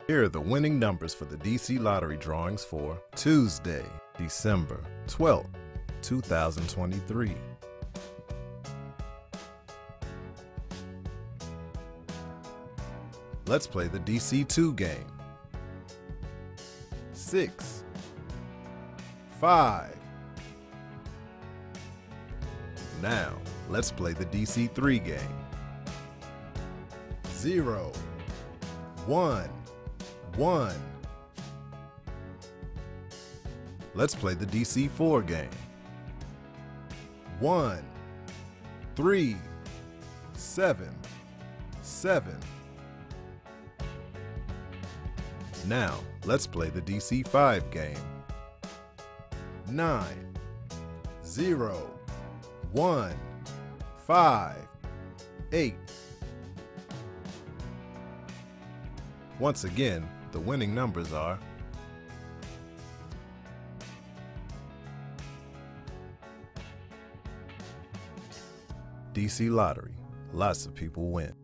Here are the winning numbers for the DC Lottery drawings for Tuesday, December 12th, 2023. Let's play the DC2 game. 6, 5. Now, let's play the DC3 game. 0, 1, 1. Let's play the DC4 game. 1, 3, 7, 7. Now, let's play the DC5 game. 9, 0, 1, 5, 8. Once again, the winning numbers are DC Lottery. Lots of people win.